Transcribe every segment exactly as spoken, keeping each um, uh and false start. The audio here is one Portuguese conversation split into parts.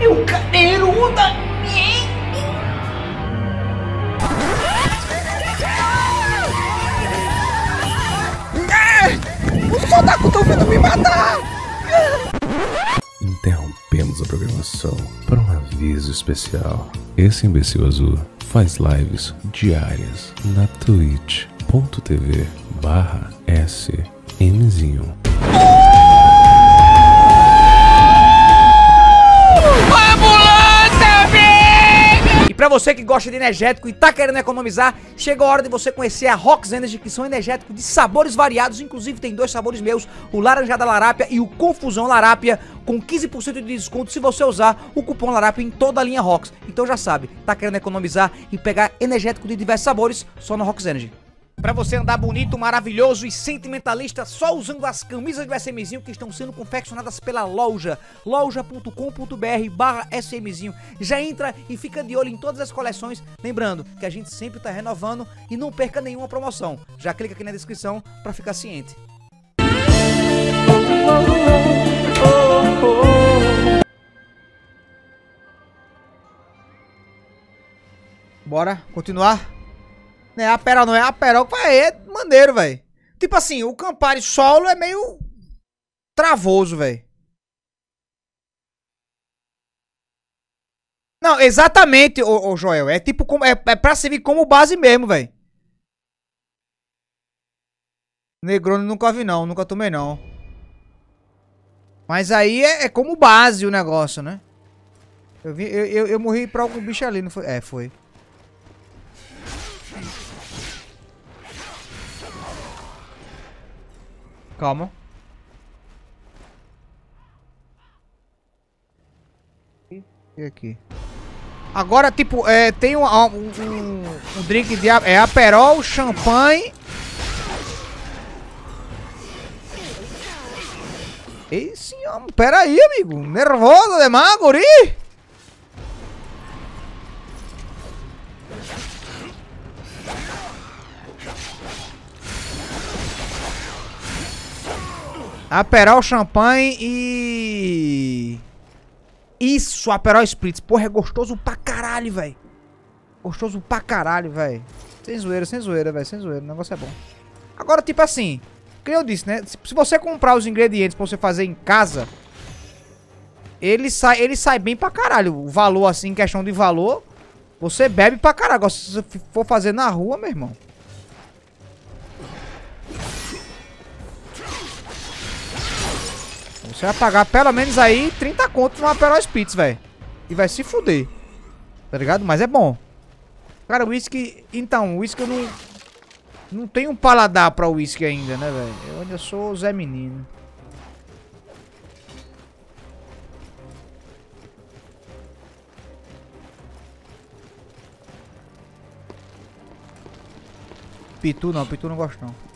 meu cadeiruda! Os otaku estão vindo me matar! Interrompemos a programação para um aviso especial. Esse imbecil azul faz lives diárias na twitch.tv barra smzinho. E pra você que gosta de energético e tá querendo economizar, chegou a hora de você conhecer a Rox Energy, que são energéticos de sabores variados. Inclusive tem dois sabores meus, o Laranjada Larápia e o Confusão Larápia, com quinze por cento de desconto se você usar o cupom Larápia em toda a linha Rox. Então já sabe, tá querendo economizar e pegar energético de diversos sabores, só na Rox Energy. Pra você andar bonito, maravilhoso e sentimentalista, só usando as camisas do SMzinho que estão sendo confeccionadas pela loja, loja.com.br barra SMzinho. Já entra e fica de olho em todas as coleções, lembrando que a gente sempre tá renovando e não perca nenhuma promoção. Já clica aqui na descrição pra ficar ciente. Bora continuar? Não é Aperol, não é Aperol, vai, é maneiro, velho. Tipo assim, o Campari solo é meio travoso, velho. Não, exatamente, ô, ô Joel, é tipo, como, é, é pra servir como base mesmo, velho. Negroni nunca vi não, nunca tomei não. Mas aí é, é como base o negócio, né? Eu, vi, eu, eu, eu morri pra algum bicho ali, não foi? É, foi. Calma. E aqui. Agora, tipo, é, tem um, um, um, um drink de é Aperol, champanhe. Ei, senhor, pera aí, amigo. Nervoso demais, guri. Aperol, champanhe e... Isso, Aperol Spritz. Porra, é gostoso pra caralho, velho. Gostoso pra caralho, velho. Sem zoeira, sem zoeira, velho. Sem zoeira, o negócio é bom. Agora, tipo assim, como eu disse, né? Se você comprar os ingredientes pra você fazer em casa, ele sai, ele sai bem pra caralho. O valor, assim, em questão de valor, você bebe pra caralho. Agora, se você for fazer na rua, meu irmão, você vai pagar pelo menos aí trinta conto no Aperol Spritz, velho. E vai se fuder. Tá ligado? Mas é bom. Cara, o whisky... Então, o whisky eu não... Não tenho um paladar pra whisky ainda, né, velho? Eu ainda sou Zé Menino. Pitu não, Pitu não gosto não.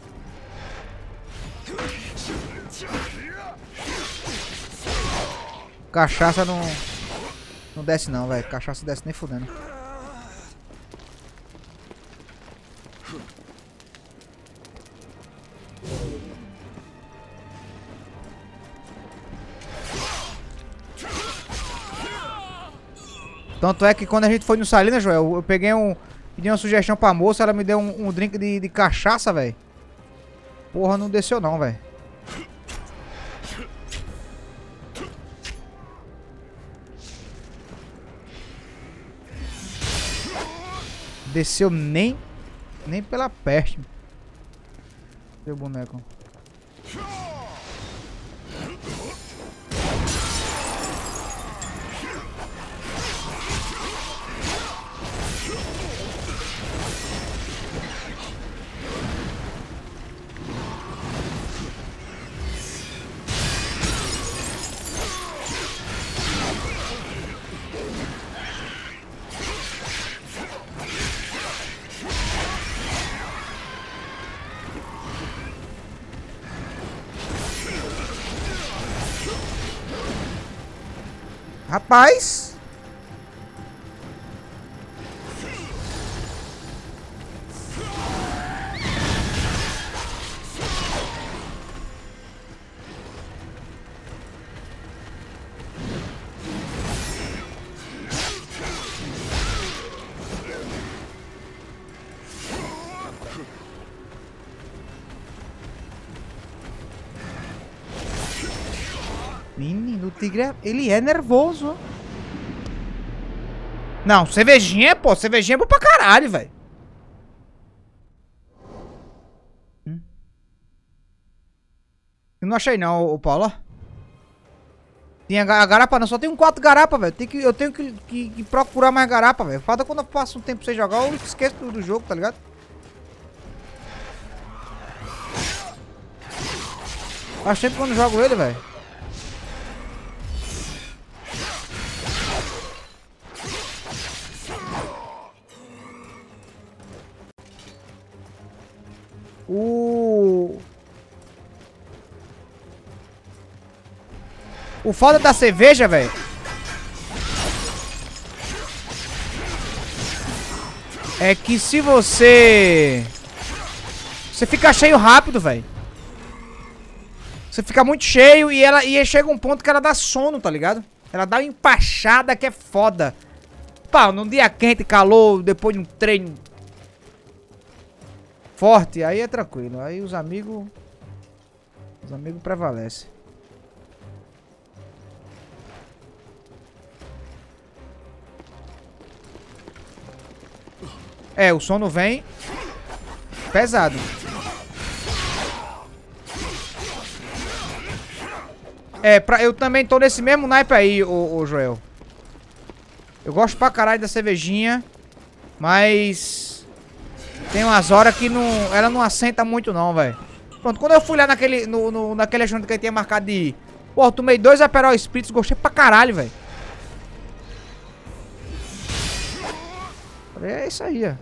Cachaça não... Não desce não, velho. Cachaça desce nem fudendo. Tanto é que quando a gente foi no Salina, Joel, eu peguei um... Pedi uma sugestão pra moça, ela me deu um, um drink de, de cachaça, velho. Porra, não desceu não, velho. Desceu nem... Nem pela peste. Seu boneco. Rapaz! Menino, o tigre, é... ele é nervoso. Não, cervejinha, pô. Cervejinha é bom pra caralho, velho. Hum. Eu não achei não, o Paulo. Tem a garapa não, só tem um quatro garapa, velho. Eu tenho que, que, que procurar mais garapa, velho. Falta quando eu passo um tempo sem jogar, eu esqueço do, do jogo, tá ligado? Faz tempo quando eu jogo ele, velho. O... O foda da cerveja, velho, é que se você... Você fica cheio rápido, velho. Você fica muito cheio e ela e chega um ponto que ela dá sono, tá ligado? Ela dá uma empachada que é foda. Pá, num dia quente, calor, depois de um treino forte, aí é tranquilo. Aí os amigos... Os amigos prevalecem. É, o sono vem pesado. É, pra, eu também tô nesse mesmo naipe aí, ô, ô Joel. Eu gosto pra caralho da cervejinha, mas tem umas horas que não, ela não assenta muito não, velho. Pronto, quando eu fui lá naquele, no, no, naquele ajunto que ele tinha marcado de ir, pô, eu tomei dois Aperol Spritz, gostei pra caralho, velho. É isso aí, ó.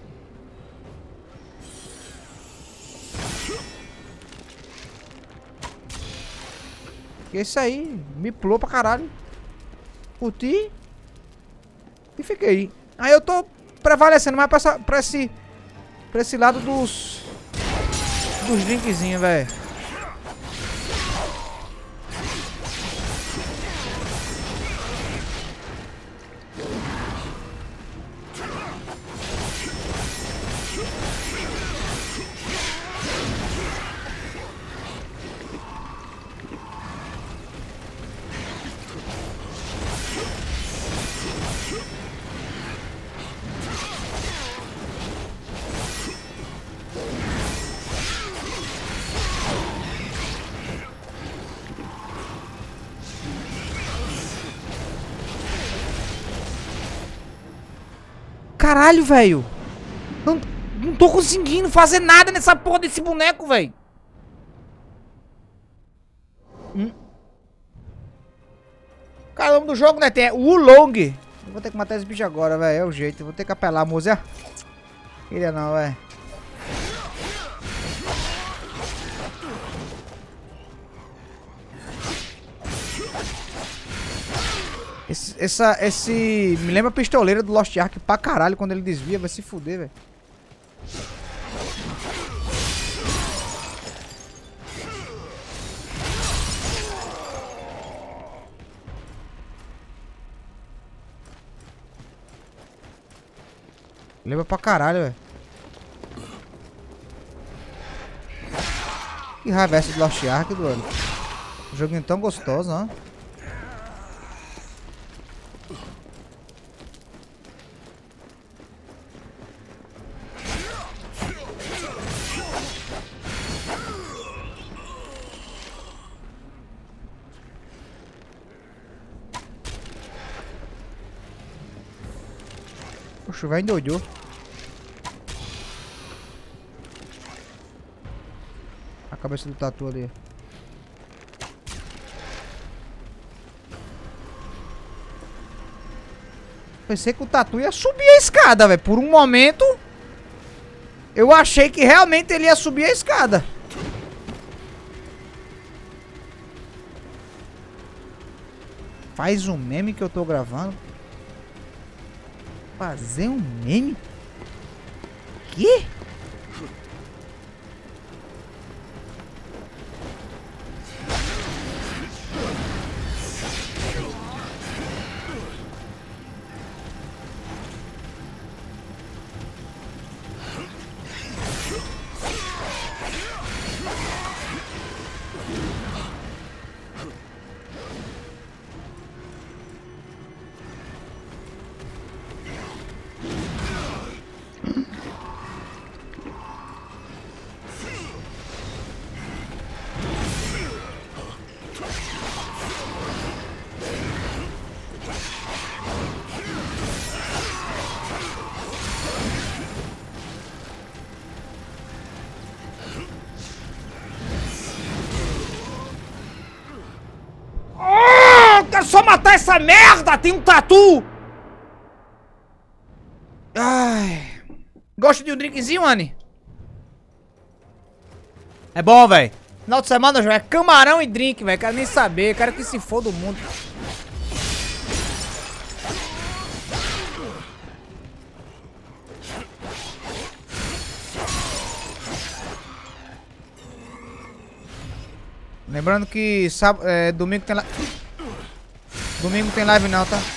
É isso aí, me pulou pra caralho. Curti. E fiquei. Aí eu tô prevalecendo mais pra, essa, pra esse... Pra esse lado dos... Dos drinkzinhos, velho. Caralho, velho. Não, não tô conseguindo fazer nada nessa porra desse boneco, velho. Hum. Cara, o nome do jogo, né? Tem o Ulong. Eu vou ter que matar esse bicho agora, velho. É o jeito. Eu vou ter que apelar a música. Queria não, velho. Esse, essa, esse... Me lembra a pistoleira do Lost Ark pra caralho. Quando ele desvia, vai se fuder, velho. Lembra pra caralho, velho. Que raiva é essa do Lost Ark, doido? Um joguinho tão gostoso, ó. Poxa, vai endoidou. A cabeça do tatu ali. Pensei que o tatu ia subir a escada, velho. Por um momento, eu achei que realmente ele ia subir a escada. Faz um meme que eu tô gravando. Fazer um meme? Que? só matar essa merda! Tem um tatu! Ai... Gosta de um drinkzinho, Anne? É bom, velho. Final de semana, já é camarão e drink, velho. Quero nem saber. Quero que se for do mundo. Lembrando que sábado, é, domingo tem live. Domingo tem live não, tá?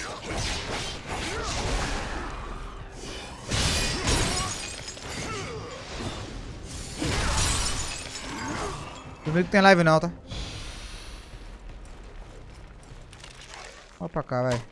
Domingo tem live não, tá? Olha pra cá, vai.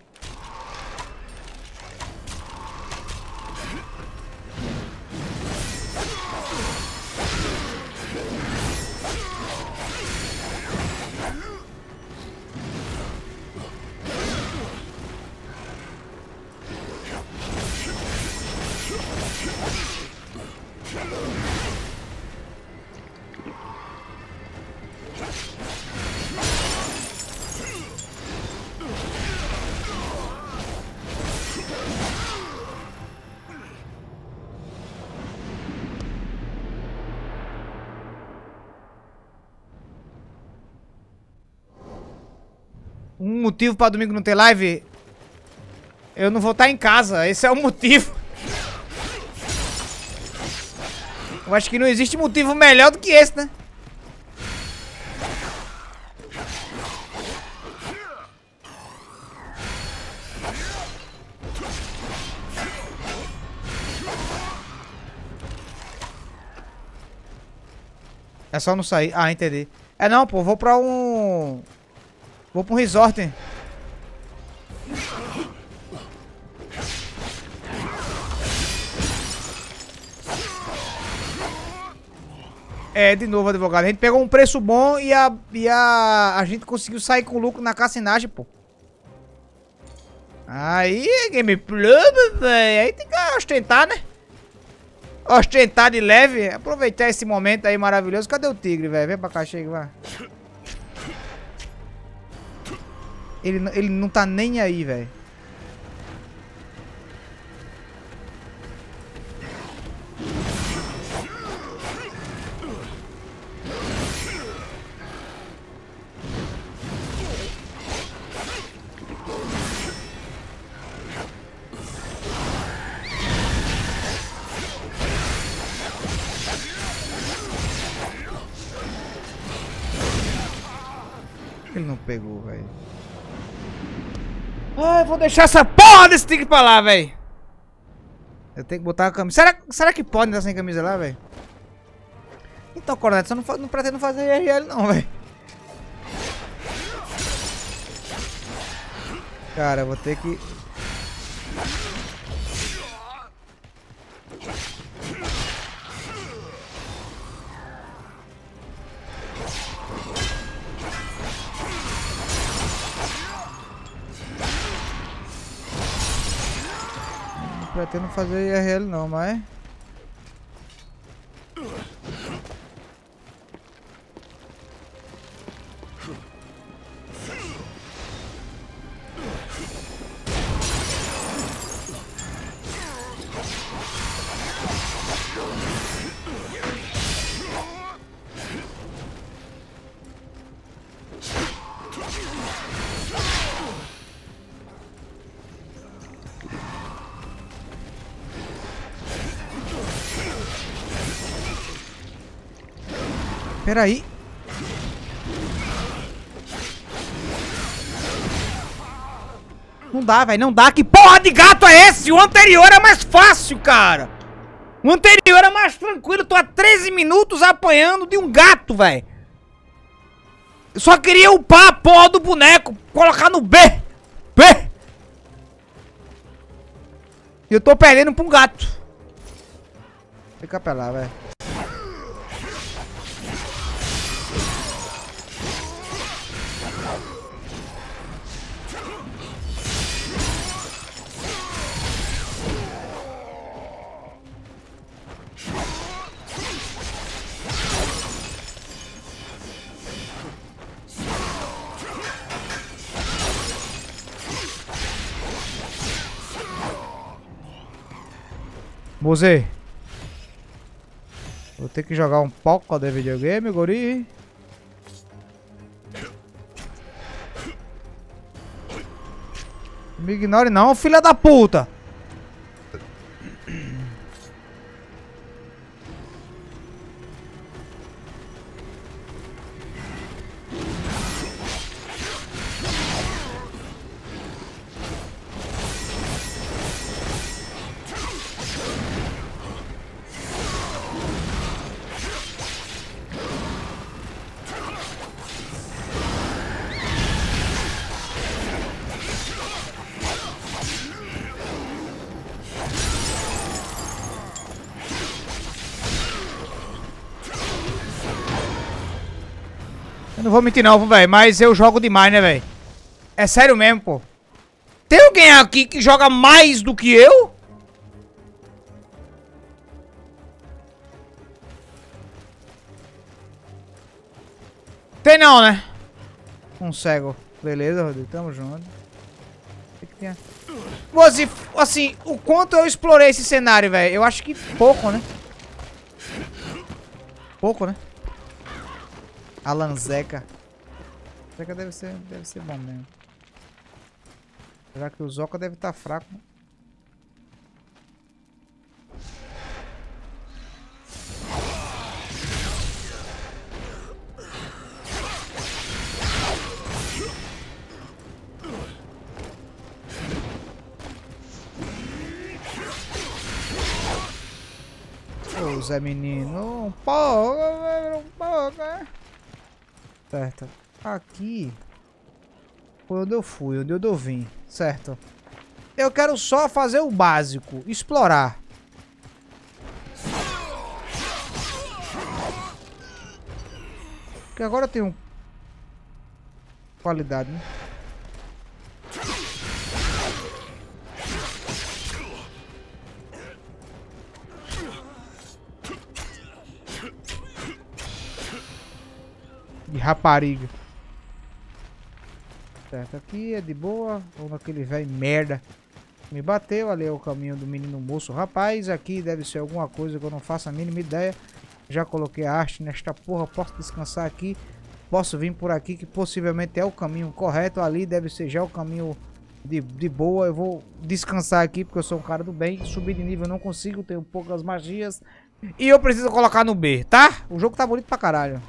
Um motivo pra domingo não ter live? Eu não vou estar em casa, esse é o motivo. Eu acho que não existe motivo melhor do que esse, né? É só não sair. Ah, entendi. É não, pô, vou pra um... Vou pra um resort. É, de novo, advogado. A gente pegou um preço bom e a, e a, a gente conseguiu sair com lucro na cassinagem, pô. Aí, gameplay, velho. Aí tem que ostentar, né? Ostentar de leve. Aproveitar esse momento aí maravilhoso. Cadê o tigre, velho? Vem pra cá, chega, vai. Ele, ele não tá nem aí, velho. Ele não pegou, velho. Ai, vou deixar essa porra desse tigre pra lá, velho. Eu tenho que botar a camisa. Será, será que pode andar sem camisa lá, velho? Então, Coronel, só não, não pretendo fazer I R L não, velho. Cara, eu vou ter que... Pretendo fazer I R L não, mas... Peraí. Não dá, velho. Não dá. Que porra de gato é esse? O anterior é mais fácil, cara. O anterior é mais tranquilo. Tô há treze minutos apanhando de um gato, velho. Eu só queria upar a porra do boneco. Colocar no B. B. E eu tô perdendo pra um gato. Fica pra lá, velho. Mozê. Vou ter que jogar um pouco de videogame, guri. Me ignore não, filha da puta. Eu não vou mentir não, velho, mas eu jogo demais, né, velho? É sério mesmo, pô. Tem alguém aqui que joga mais do que eu? Tem não, né? Um cego. Beleza, Rodrigo, tamo junto. O que que tem? Assim, assim, o quanto eu explorei esse cenário, velho? Eu acho que pouco, né? Pouco, né? Alan Zeca. Zeca deve ser, deve ser bom mesmo. Já que o Zoca deve estar fraco, né? Ô, Zé Menino, um pouco, um pouco, né? Certo. Aqui foi onde eu fui, onde eu vim, certo? Eu quero só fazer o básico, explorar. Porque agora eu tenho qualidade, né? De rapariga. Certo, aqui é de boa. Ou naquele velho merda me bateu. Ali é o caminho do menino moço. Rapaz, aqui deve ser alguma coisa que eu não faço a mínima ideia. Já coloquei a arte nesta porra. Posso descansar aqui. Posso vir por aqui, que possivelmente é o caminho correto. Ali deve ser já o caminho de, de boa. Eu vou descansar aqui porque eu sou um cara do bem. Subir de nível eu não consigo, tenho poucas magias. E eu preciso colocar no B, tá? O jogo tá bonito pra caralho.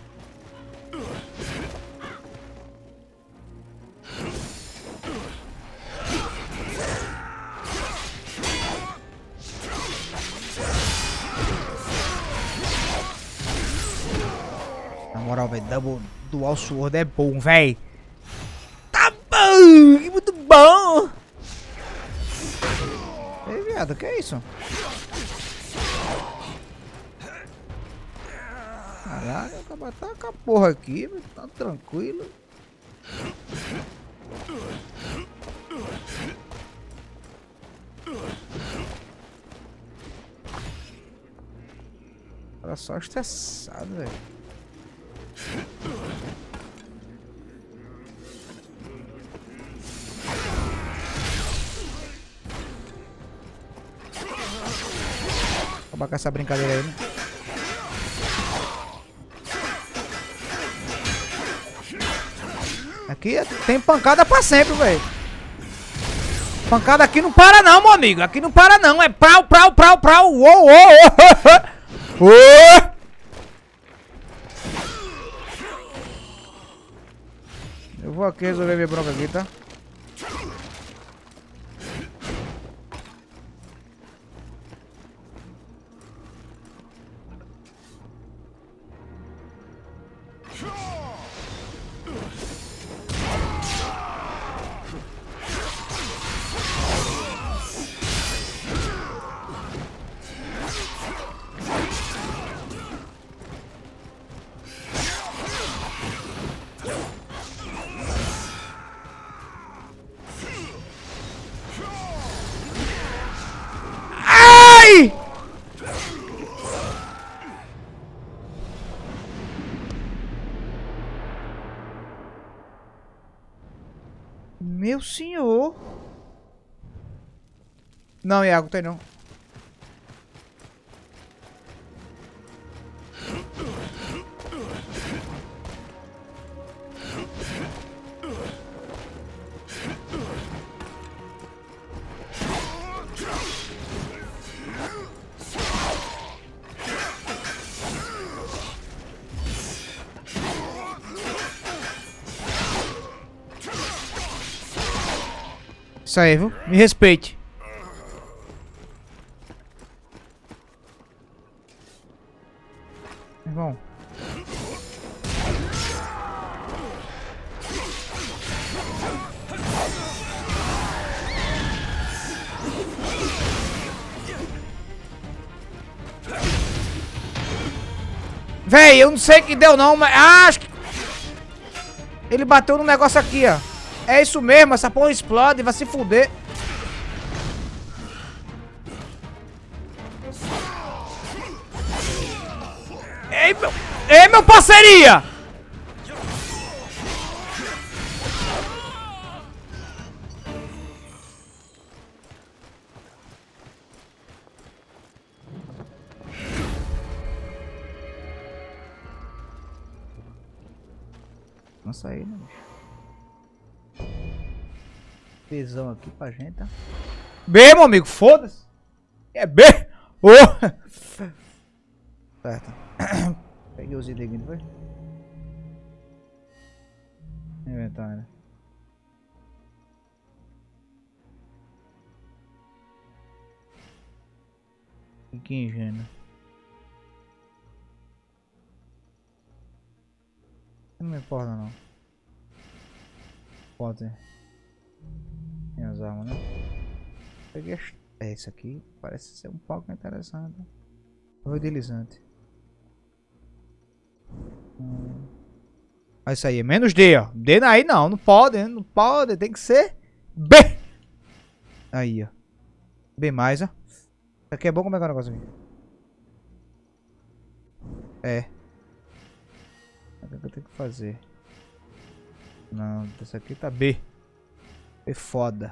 Na moral, velho, Double Dual Sword é bom, velho. Tá bom, muito bom. Ei, viado, que é isso? Caralho, eu acabo tá com a porra aqui, tá tranquilo. Era só estressado, velho. Acabar com essa brincadeira aí, né? Aqui tem pancada pra sempre, velho. Pancada aqui não para não, meu amigo. Aqui não para não. É prau, prau, prau, prau. Uou, uou, uou. Uou. Eu vou aqui resolver minha bronca aqui, tá? Meu senhor. Não, Iago, tem não. Isso aí, viu? Me respeite. Irmão. Véi, eu não sei o que deu não, mas... Ah, acho que... Ele bateu no negócio aqui, ó. É isso mesmo, essa porra explode, vai se fuder. Ei, meu... Ei, meu parceria! Nossa aí, né, bicho? Tesão aqui pra gente, tá? B, meu amigo, foda-se. É B. Oh. Certo. Peguei os itens aqui, não foi? Inventário. Que ingênuo. Não me importa não. Pode. Tem as armas, né? Peguei as... É isso aqui. Parece ser um pouco interessante. Rodilizante. Hum. Ah, isso aí é menos D, ó. D aí não, não pode, não pode. Tem que ser B. Aí, ó. B mais, ó. Isso aqui é bom, como é que é o negócio aqui? É. O que eu tenho que fazer? Não, esse aqui tá B. B foda.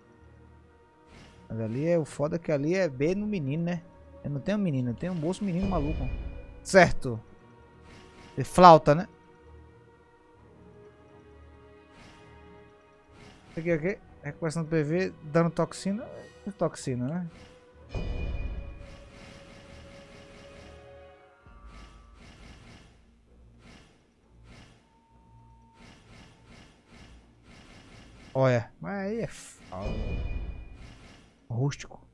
Mas ali é o foda que ali é B no menino, né? Eu não tenho um menino, eu tenho um moço menino maluco. Certo. E flauta, né? Aqui, aqui. Recuperação do P V, dando toxina. Toxina, né? Olha, mas aí é foda. Rústico.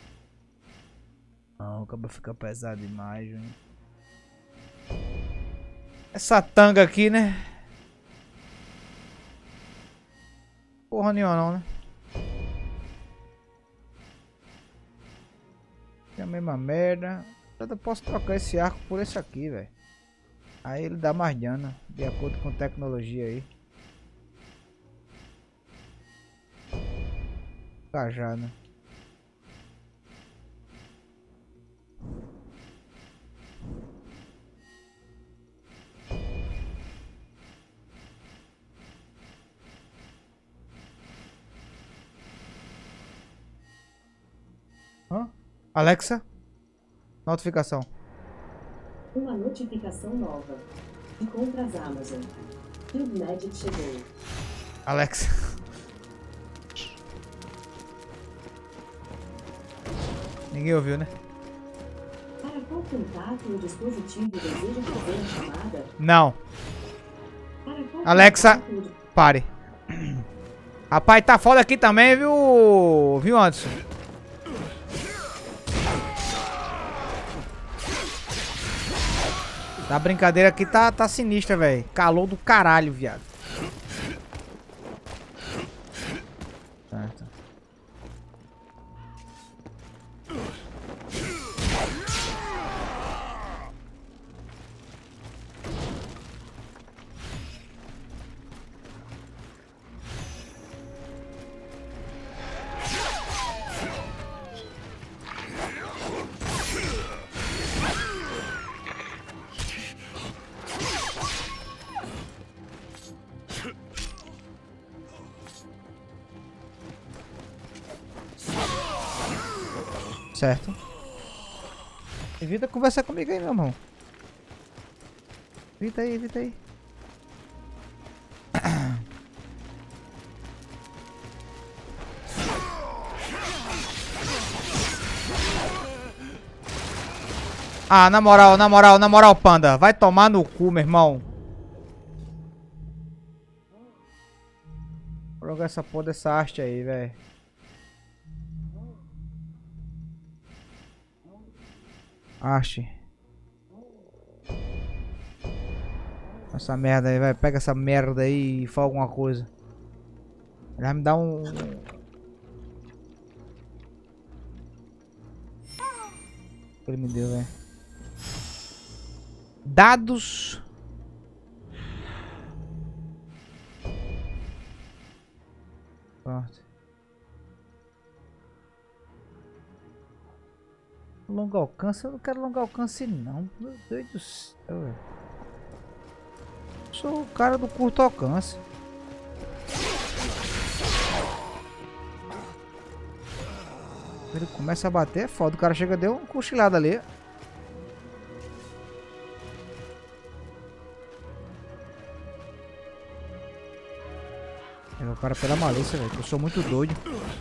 Não, acaba ficar pesado demais, hein? Essa tanga aqui, né? Porra nenhuma não, né? É a mesma merda. Eu posso trocar esse arco por esse aqui, velho. Aí ele dá mais dano, de acordo com a tecnologia aí. Cajado. Hã? Alexa, notificação. Uma notificação nova. De compras Amazon. Field Magic chegou. Alexa. Ninguém ouviu, né? Para qual contato o dispositivo deseja fazer a chamada? Não. Para qual Alexa, contato... pare. Rapaz, tá foda aqui também, viu? Viu, Anderson? A brincadeira aqui tá, tá sinistra, velho. Calor do caralho, viado. Certo. Certo. Evita conversar comigo aí, meu irmão. Evita aí, evita aí. Ah, na moral, na moral, na moral, panda. Vai tomar no cu, meu irmão. Vou jogar essa porra dessa arte aí, velho. Arte. Essa merda aí, vai. Pega essa merda aí e fala alguma coisa. Ele vai me dar um... O que ele me deu, velho? Dados. Pronto. Longo alcance? Eu não quero longo alcance não. Meu Deus do céu, velho. Sou o cara do curto alcance. Ele começa a bater, é foda. O cara chega, deu uma cochilada ali. É o cara pela malícia, velho. Eu sou muito doido.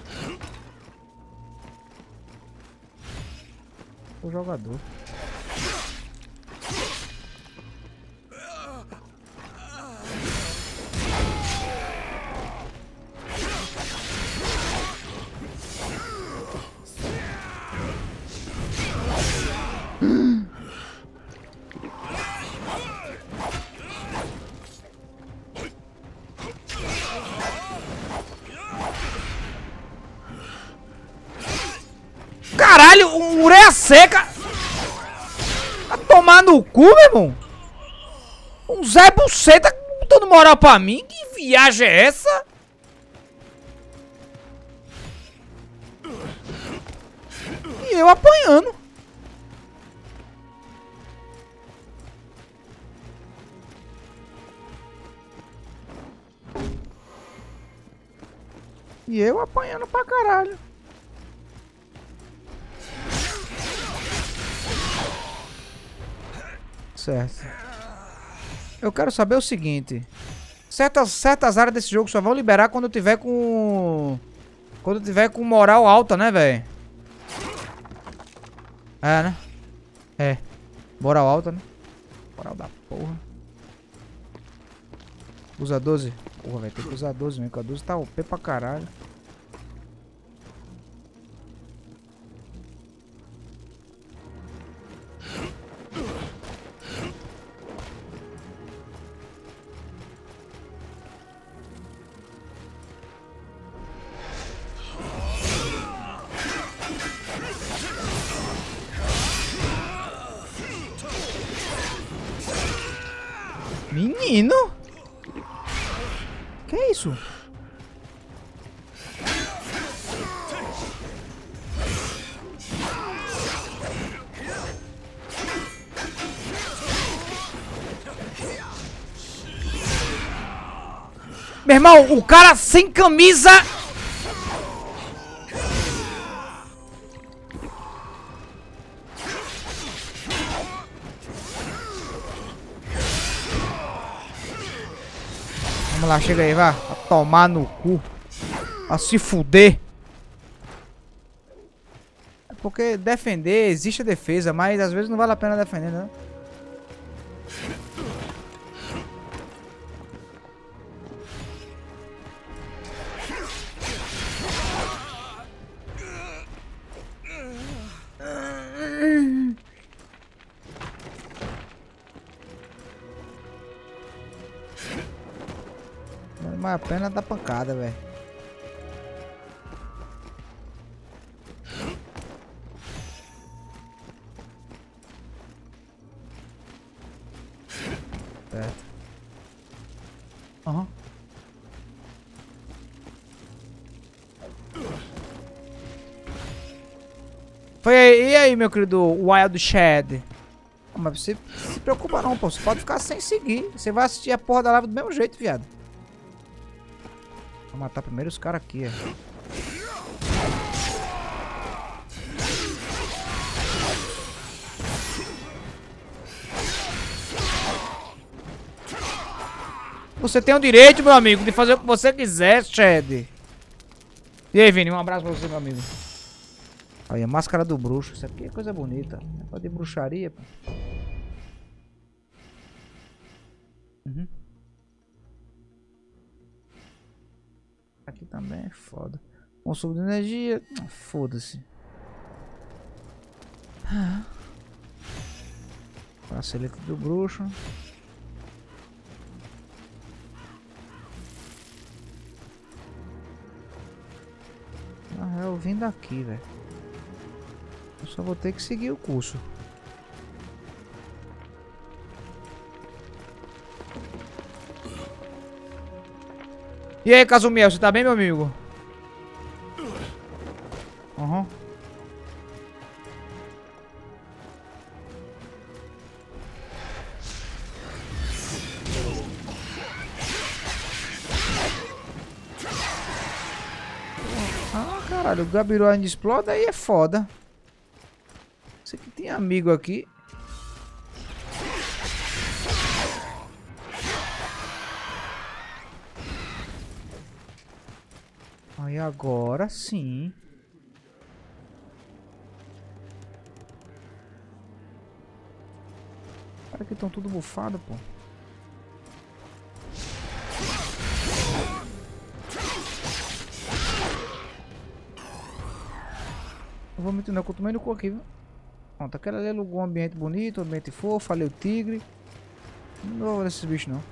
O jogador. Caralho, um ureia seca. Vai tomar no cu, meu irmão. Um Zé Buceta dando moral pra mim. Que viagem é essa? E eu apanhando. E eu apanhando pra caralho. Certo. Eu quero saber o seguinte. Certas, certas áreas desse jogo só vão liberar quando eu tiver com... Quando eu tiver com moral alta, né, velho? É, né? É. Moral alta, né? Moral da porra. Usa doze. Porra, velho. Tem que usar doze mesmo. Que a doze tá O P pra caralho. Menino? Que é isso? Meu irmão, o cara sem camisa. Vamos lá, chega aí, vai. A tomar no cu. A se fuder. É porque defender, existe a defesa, mas às vezes não vale a pena defender, né? Vale a pena dar pancada, velho. Certo. Aham. Uhum. Foi aí, e aí, meu querido Wild Shed? Mas você se preocupa não, pô. Você pode ficar sem seguir. Você vai assistir a porra da live do mesmo jeito, viado. Vou matar primeiro os caras aqui, ó. Você tem o direito, meu amigo, de fazer o que você quiser, Shed. E aí, Vini, um abraço pra você, meu amigo. Olha, a máscara do bruxo. Isso aqui é coisa bonita. É de bruxaria, pô. Uhum. Aqui também é foda. Consumo de energia. Foda-se. Ah. Bracelete do bruxo. Na real, eu vim daqui, velho. Eu só vou ter que seguir o curso. E aí, Casumiel, você tá bem, meu amigo? Aham. Uhum. Ah, caralho, o Gabiru ainda explode, aí é foda. Isso aqui tem amigo aqui. Aí agora sim. Cara, que estão tudo bufado, pô. Eu vou meter, não, que eu tomei no cu aqui, viu? Pronto, aquela ali alugou um ambiente bonito, um ambiente fofo, falei o tigre. Não vou ver esses bichos não.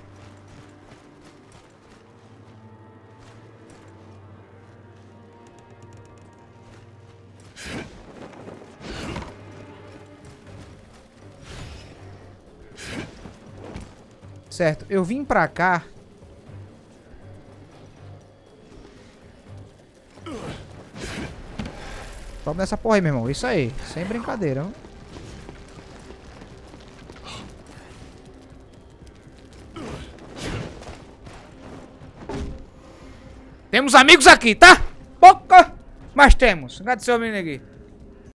Certo, eu vim pra cá. Toma nessa porra aí, meu irmão. Isso aí, sem brincadeira, hein? Temos amigos aqui, tá? Pouca, mas temos. Agradecer ao menino aqui.